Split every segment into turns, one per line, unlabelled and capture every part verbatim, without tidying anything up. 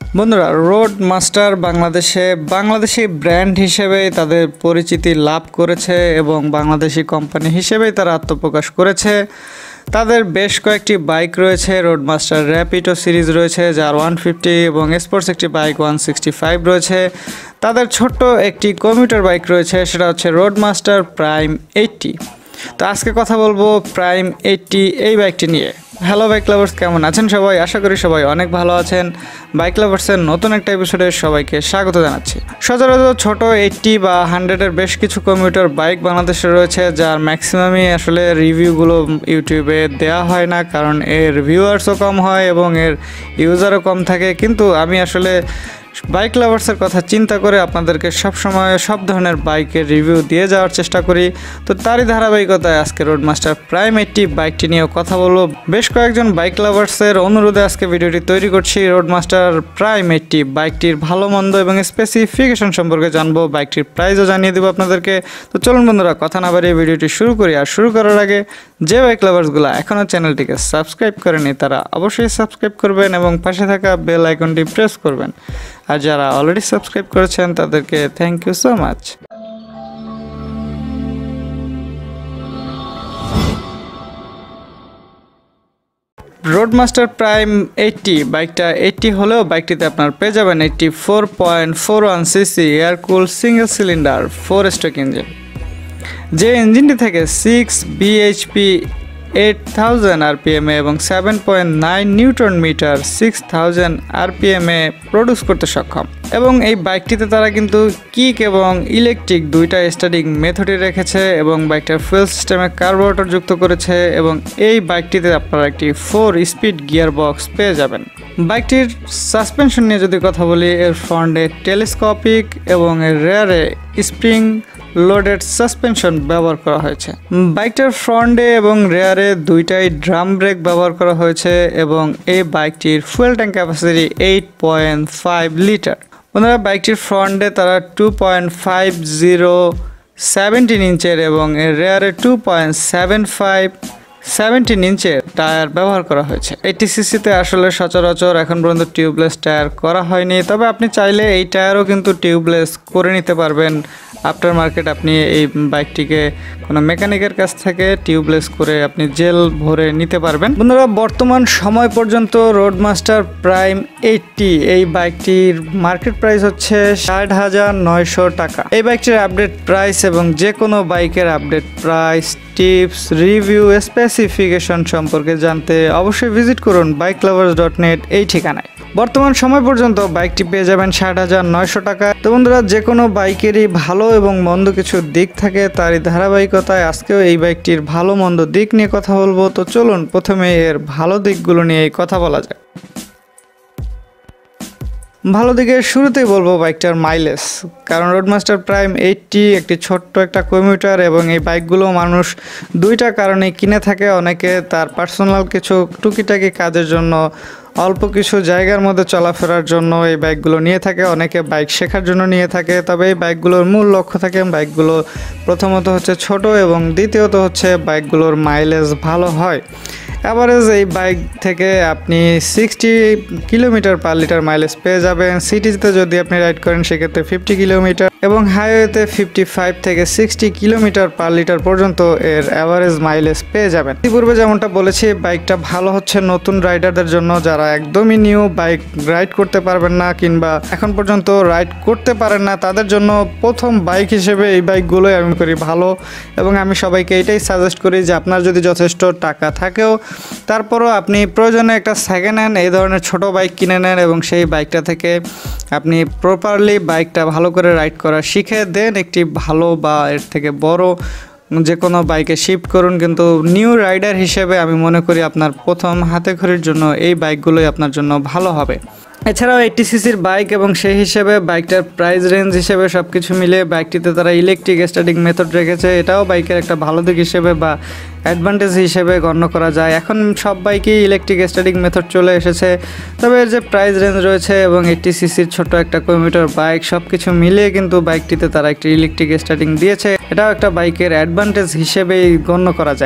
বন্ধুরা, road master বাংলাদেশে Bangladeshi brand হিসেবে তাদের পরিচিতি লাভ করেছে এবং বাংলাদেশি কোম্পানি হিসেবেই তারা আত্মপ্রকাশ করেছে। তাদের বেশ কয়েকটি বাইক রয়েছে। রোড মাস্টার র্যাপিডো সিরিজ রয়েছে, যার ওয়ান ফিফটি এবং স্পোর্টস একটি বাইক ওয়ান সিক্সটি ফাইভ রয়েছে। তাদের ছোট্ট একটি কমিউটার বাইক রয়েছে, সেটা হচ্ছে রোড মাস্টার প্রাইম এইটটি। তো আজকে কথা বলবো প্রাইম এইটটি এই বাইকটি নিয়ে। হ্যালো বাইক লাভার্স, কেমন আছেন সবাই? আশা করি সবাই অনেক ভালো আছেন। বাইক লাভার্সের নতুন একটা এপিসোডে সবাইকে স্বাগত জানাচ্ছি। সচরাচর ছোট এইটটি বা হান্ড্রেডের বেশ কিছু কমিউটার বাইক বাংলাদেশে রয়েছে, যার ম্যাক্সিমামই আসলে রিভিউগুলো ইউটিউবে দেওয়া হয় না, কারণ এর ভিউয়ার্সও কম হয় এবং এর ইউজারও কম থাকে। কিন্তু আমি আসলে বাইক লাভার্সের কথা চিন্তা করে আপনাদেরকে সবসময় সব ধরনের বাইকের রিভিউ দিয়ে যাওয়ার চেষ্টা করি। তো তারই ধারাবাহিকতায় আজকে রোড মাস্টার প্রাইম এইটটি বাইকটি নিয়েও কথা বলবো। বেশ কয়েকজন বাইক লাভার্সের অনুরোধে আজকে ভিডিওটি তৈরি করছি। রোড মাস্টার প্রাইম এইটটি বাইকটির ভালো মন্দ এবং স্পেসিফিকেশন সম্পর্কে জানবো, বাইকটির প্রাইসও জানিয়ে দেবো আপনাদেরকে। তো চলুন বন্ধুরা, কথা না বাড়িয়ে ভিডিওটি শুরু করি। আর শুরু করার আগে যে বাইক লাভার্সগুলো এখনও চ্যানেলটিকে সাবস্ক্রাইব করেনি তারা অবশ্যই সাবস্ক্রাইব করবেন এবং পাশে থাকা বেল আইকনটি প্রেস করবেন। আর যারা অলরেডি সাবস্ক্রাইব করেছেন তাদেরকে thank you so much. Road Master Prime eighty বাইকটা এইটটি হলেও বাইকটিতে আপনার পেয়ে যাবেন eighty four point four one CC air cool single cylinder four stroke engine, যে ইঞ্জিনটি থেকে সিক্স বিএইচপি এইট থাউজেন্ড আরপিএমে এবং seven point nine newton metre six thousand আরপিএমে প্রডিউস করতে সক্ষম। এবং এই বাইকটিতে তারা কিন্তু কিক এবং ইলেকট্রিক দুইটা স্টার্টিং মেথডই রেখেছে এবং বাইকটার ফুয়েল সিস্টেমে কার্বোরেটর যুক্ত করেছে এবং এই বাইকটিতে আপনারা একটি ফোর স্পিড গিয়ার বক্স পেয়ে যাবেন। বাইকটির সাসপেনশন নিয়ে যদি কথা বলি, এর ফ্রন্টে টেলিস্কোপিক এবং এর রেয়ারে স্প্রিং লোডেড সাসপেনশন ব্যবহার করা হয়েছে। বাইকটার ফ্রন্টে এবং রেয়ারে দুইটাই ড্রাম ব্রেক ব্যবহার করা হয়েছে এবং এই বাইকটির fuel tank capacity eight point five litre. ওনারা বাইকটির ফ্রন্টে তারা two point five zero seventeen ইঞ্চের এবং এর রেয়ারে two point seven five seventeen ইঞ্চের টায়ার ব্যবহার করা হয়েছে। এইটি সিসিতে আসলে সচরাচর এখন পর্যন্ত টিউবলেস টায়ার করা হয়নি, তবে আপনি চাইলে এই টায়ারও কিন্তু টিউবলেস করে নিতে পারবেন। আফটার মার্কেট আপনি এই বাইকটিকে কোনো মেকানিকের কাছ থেকে টিউবলেস করে আপনি জেল ভরে নিতে পারবেন। বন্ধুরা, বর্তমান সময় পর্যন্ত রোড মাস্টার প্রাইম এইটটি এই বাইকটির মার্কেট প্রাইস হচ্ছে ষাট হাজার নয়শো টাকা। এই বাইকটির আপডেট প্রাইস এবং যে কোনো বাইকের update price, tips, review, specification সম্পর্কে জানতে অবশ্যই ভিজিট করুন বাইক লাভার্স ডট নেট এই ঠিকানায়। বর্তমান সময় পর্যন্ত বাইকটি পেয়ে যাবেন ষাট হাজার নয়শো টাকা। তো বন্ধুরা, যে কোনো বাইকেরই ভালো এবং মন্দ কিছু দিক থাকে, তারই ধারাবাহিকতায় আজকেও এই বাইকটির ভালো মন্দ দিক নিয়ে কথা বলবো। তো চলুন প্রথমে এর ভালো দিকগুলো নিয়ে কথা বলা যায়। ভালো দিকে শুরুতেই বলবো বাইকটার মাইলেজ, কারণ রোড মাস্টার প্রাইম এইটটি একটি ছোট্ট একটা কমিউটার এবং এই বাইকগুলো মানুষ দুইটা কারণে কিনে থাকে। অনেকে তার পার্সোনাল কিছু টুকিটাকি কাজের জন্য, অল্প কিছু জায়গার মধ্যে চলাফেরার জন্য এই বাইকগুলো নিয়ে থাকে, অনেকে বাইক শেখার জন্য নিয়ে থাকে। তবে এই বাইকগুলোর মূল লক্ষ্য থাকে বাইকগুলো প্রথমত হচ্ছে ছোট এবং দ্বিতীয়ত হচ্ছে বাইকগুলোর মাইলেজ ভালো হয়। অ্যাভারেজ এই বাইক থেকে আপনি sixty kilometre per litre mileage পেয়ে যাবেন। সিটিতে যদি আপনি রাইড করেন সেক্ষেত্রে ফিফটি কিলোমিটার এবং হাইওয়েতে ফিফটি ফাইভ থেকে সিক্সটি কিলোমিটার পার লিটার পর্যন্ত এর অ্যাভারেজ মাইলেজ পেয়ে যাবেন। ইতিপূর্বে যেমনটা বলেছি, বাইকটা ভালো হচ্ছে নতুন রাইডারদের জন্য, যারা একদমই নিউ বাইক রাইড করতে পারবেন না কিংবা এখন পর্যন্ত রাইড করতে পারেন না, তাদের জন্য প্রথম বাইক হিসেবে এই বাইকগুলোই আমি করি ভালো। এবং আমি সবাইকে এটাই সাজেস্ট করি যে আপনার যদি যথেষ্ট টাকা থাকেও তারপরও আপনি প্রয়োজনে একটা সেকেন্ড হ্যান্ড এই ধরনের ছোট বাইক কিনে নেন এবং সেই বাইকটা থেকে আপনি প্রপারলি বাইকটা ভালো করে রাইড করা শিখে দেন একটি ভালো বা এর থেকে বড় যে কোনো বাইকে শিফট করুন। কিন্তু নিউ রাইডার হিসেবে আমি মনে করি আপনার প্রথম হাতে খড়ির জন্য এই বাইকগুলোই আপনার জন্য ভালো হবে। এছাড়াও এইটটি সিসির বাইক এবং সেই হিসেবে বাইকটার প্রাইস রেঞ্জ হিসেবে সব কিছু মিলে বাইকটিতে তারা ইলেকট্রিক স্টার্টিং মেথড রেখেছে। এটাও বাইকের একটা ভালো দিক হিসেবে বা অ্যাডভান্টেজ হিসেবে গণ্য করা যায়। এখন সব বাইকেই ইলেকট্রিক স্টার্টিং মেথড চলে এসেছে, তবে এর যে প্রাইস রেঞ্জ রয়েছে এবং এইটটি সিসির ছোট একটা কিলোমিটার বাইক সব কিছু মিলিয়ে কিন্তু বাইকটিতে তারা একটি ইলেকট্রিক স্টার্টিং দিয়েছে। এটাও একটা বাইকের অ্যাডভান্টেজ হিসেবেই গণ্য করা যায়।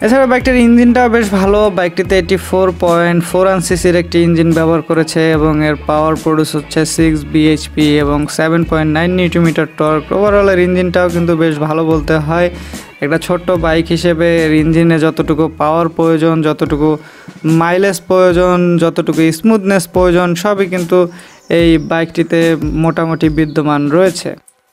এছাড়া বাইকটির ইঞ্জিনটাও বেশ ভালো। বাইকটিতে eighty four point four one সিসির একটি ইঞ্জিন ব্যবহার করেছে এবং এর পাওয়ার প্রডিউস হচ্ছে সিক্স বিএইচপি এবং seven point nine newton metre torque. ওভারঅলের ইঞ্জিনটাও কিন্তু বেশ ভালো বলতে হয়। একটা ছোট্ট বাইক হিসেবে এর ইঞ্জিনে যতটুকু পাওয়ার প্রয়োজন, যতটুকু মাইলেজ প্রয়োজন, যতটুকু স্মুথনেস প্রয়োজন সবই কিন্তু এই বাইকটিতে মোটামুটি বিদ্যমান রয়েছে।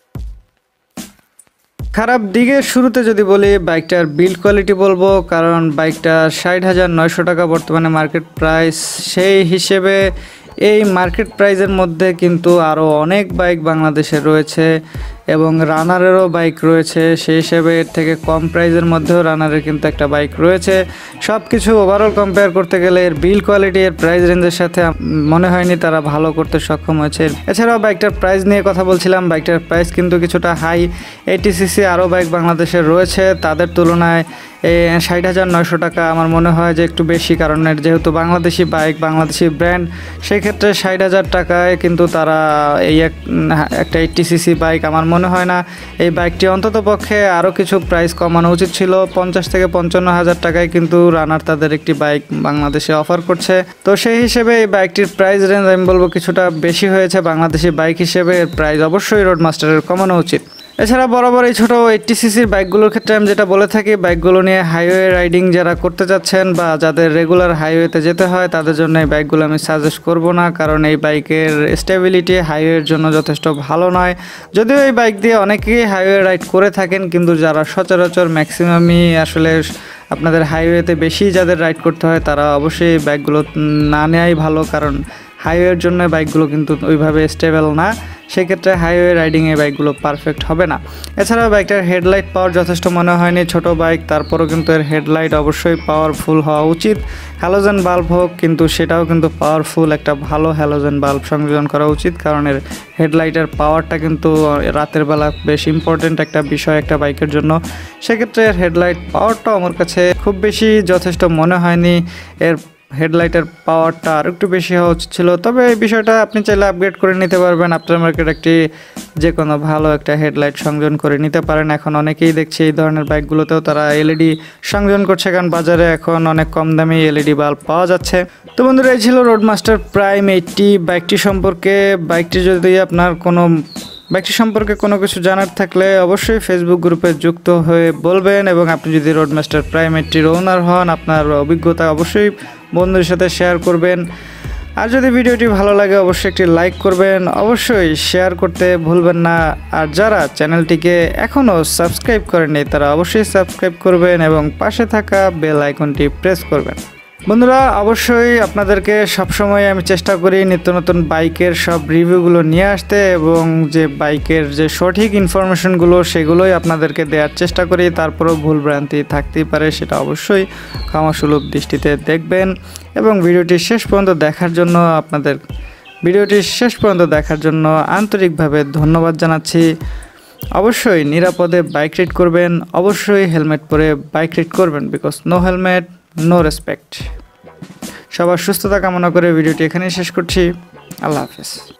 খারাপ দিকের শুরুতে যদি বলি বাইকটার বিল্ড কোয়ালিটি বলবো, কারণ বাইকটা ষাট হাজার নয়শো টাকা বর্তমানে মার্কেট প্রাইস। সেই হিসেবে এই মার্কেট প্রাইসের মধ্যে কিন্তু আরও অনেক বাইক বাংলাদেশে রয়েছে এবং রানারেরও বাইক রয়েছে। সেই হিসেবে এর থেকে কম প্রাইসের মধ্যেও রানারের কিন্তু একটা বাইক রয়েছে। সব কিছু ওভারঅল কম্পেয়ার করতে গেলে এর বিল্ড কোয়ালিটি এর প্রাইস রেঞ্জের সাথে মনে হয়নি তারা ভালো করতে সক্ষম হয়েছে। এছাড়াও বাইকটার প্রাইস নিয়ে কথা বলছিলাম, বাইকটার প্রাইস কিন্তু কিছুটা হাই। এইটি সিসি আরও বাইক বাংলাদেশে রয়েছে, তাদের তুলনায় ষাট হাজার নয়শো টাকা আমার মনে হয় যে একটু বেশি, কারণ যেহেতু বাংলাদেশি বাইক, বাংলাদেশি ব্র্যান্ড, সেক্ষেত্রে ষাট হাজার টাকায় কিন্তু তারা এই একটা এইটটি সিসি বাইক, আমার মনে হয় না এই বাইকটি অন্তত পক্ষে আরও কিছু প্রাইস কমানো উচিত ছিল। পঞ্চাশ থেকে পঞ্চান্ন হাজার টাকায় কিন্তু রানার তাদের একটি বাইক বাংলাদেশে অফার করছে। তো সেই হিসেবে এই বাইকটির প্রাইস রেঞ্জ আমি বলবো কিছুটা বেশি হয়েছে। বাংলাদেশি বাইক হিসেবে এর প্রাইস অবশ্যই রোডমাস্টারের কমানো উচিত। এছাড়া বরাবর এই ছোটো এইটটি সিসির বাইকগুলোর ক্ষেত্রে আমি যেটা বলে থাকি, বাইকগুলো নিয়ে হাইওয়ে রাইডিং যারা করতে চাচ্ছেন বা যাদের রেগুলার হাইওয়েতে যেতে হয় তাদের জন্য এই বাইকগুলো আমি সাজেস্ট করব না, কারণ এই বাইকের স্টেবিলিটি হাইওয়ের জন্য যথেষ্ট ভালো নয়। যদিও এই বাইক দিয়ে অনেকেই হাইওয়ে রাইড করে থাকেন, কিন্তু যারা সচরাচর ম্যাক্সিমামই আসলে আপনাদের হাইওয়েতে বেশি যাদের রাইড করতে হয় তারা অবশ্যই এই বাইকগুলো না নেওয়াই ভালো, কারণ হাইওয়ের জন্য বাইকগুলো কিন্তু ওইভাবে স্টেবল না। সেক্ষেত্রে হাইওয়ে রাইডিংয়ে বাইকগুলো পারফেক্ট হবে না। এছাড়াও বাইকটার হেডলাইট পাওয়ার যথেষ্ট মনে হয়নি, ছোট বাইক, তারপরও কিন্তু এর হেডলাইট অবশ্যই পাওয়ারফুল হওয়া উচিত। হ্যালোজেন বাল্ব হোক, কিন্তু সেটাও কিন্তু পাওয়ারফুল একটা ভালো হ্যালোজেন বাল্ব সংযোজন করা উচিত, কারণ এর হেডলাইটের পাওয়ারটা কিন্তু রাতের বেলা বেশ ইম্পর্টেন্ট একটা বিষয় একটা বাইকের জন্য। সেক্ষেত্রে এর হেডলাইট পাওয়ারটাও আমার কাছে খুব বেশি যথেষ্ট মনে হয়নি। এর হেডলাইটের পাওয়ারটা আর একটু বেশি হওয়া উচিত ছিল, তবে এই বিষয়টা আপনি চাইলে আপগ্রেড করে নিতে পারবেন। আফটার মার্কেট একটি যে কোনো ভালো একটা হেডলাইট সংযোজন করে নিতে পারেন। এখন অনেকেই দেখছি এই ধরনের বাইকগুলোতেও তারা এলইডি সংযোজন করছে, কারণ বাজারে এখন অনেক কম দামে এলইডি বাল্ব পাওয়া যাচ্ছে। তো বন্ধুরা, এই ছিল রোডমাস্টার প্রাইম এইটটি বাইকটি সম্পর্কে। বাইকটি যদি আপনার কোনো বাইকটি সম্পর্কে কোনো কিছু জানার থাকলে অবশ্যই ফেসবুক গ্রুপে যুক্ত হয়ে বলবেন, এবং আপনি যদি রোডমাস্টার প্রাইম এইটটির ওনার হন আপনার অভিজ্ঞতা অবশ্যই বন্ধুদের সাথে শেয়ার করবেন। আর যদি ভিডিওটি ভালো লাগে অবশ্যই একটি লাইক করবেন, অবশ্যই শেয়ার করতে ভুলবেন না। আর যারা চ্যানেলটিকে এখনও সাবস্ক্রাইব করেননি তারা অবশ্যই সাবস্ক্রাইব করবেন এবং পাশে থাকা বেল আইকনটি প্রেস করবেন। বন্ধুরা, অবশ্যই আপনাদেরকে সবসময় আমি চেষ্টা করি নিত্য নতুন বাইকের সব রিভিউগুলো নিয়ে আসতে, এবং যে বাইকের যে সঠিক ইনফরমেশনগুলো সেগুলোই আপনাদেরকে দেওয়ার চেষ্টা করি। তারপরেও ভুলভ্রান্তি থাকতেই পারে, সেটা অবশ্যই ক্ষমাসুলভ দৃষ্টিতে দেখবেন। এবং ভিডিওটি শেষ পর্যন্ত দেখার জন্য আপনাদের ভিডিওটি শেষ পর্যন্ত দেখার জন্য আন্তরিকভাবে ধন্যবাদ জানাচ্ছি। অবশ্যই নিরাপদে বাইক রাইড করবেন, অবশ্যই হেলমেট পরে বাইক রাইড করবেন, because no helmet no respect. সবার সুস্থতা কামনা করে ভিডিওটি এখানেই শেষ করছি। আল্লাহ হাফেজ।